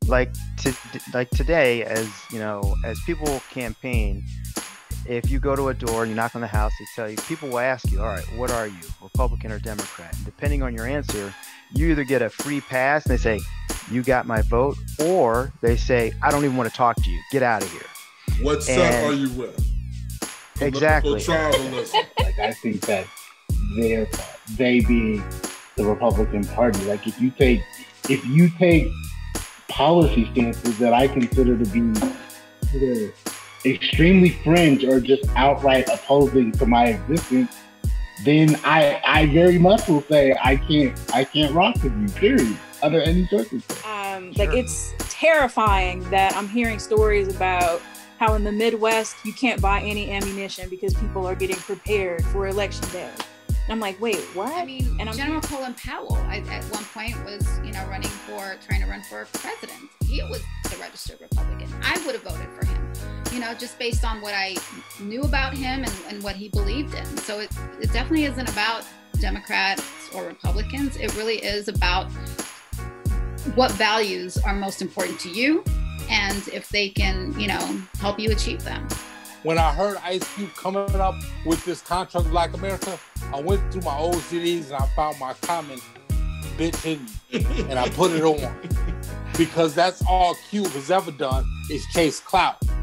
like to like today, as you know, as people campaign, if you go to a door and you knock on the house, they tell you, people will ask you, all right, what are you, Republican or Democrat? And depending on your answer, you either get a free pass and they say, you got my vote, or they say, I don't even want to talk to you, get out of here. What side are you with? Exactly. Tribalism. Like, I think that their fault, they being the Republican Party. Like, if you take policy stances that I consider to be either extremely fringe or just outright opposing to my existence, then I very much will say I can't rock with you, period, under any circumstance. Like, it's terrifying that I'm hearing stories about how in the Midwest you can't buy any ammunition because people are getting prepared for election day. And I'm like, wait, what? I mean, General Colin Powell at one point was, trying to run for president. He was the registered Republican. I would have voted for him, just based on what I knew about him and what he believed in. So it definitely isn't about Democrats or Republicans. It really is about what values are most important to you and if they can, help you achieve them. When I heard Ice Cube coming up with this Contract Black America, I went through my old CDs and I found my comment, bitch hidden, and I put it on. Because that's all Cube has ever done is chase clout.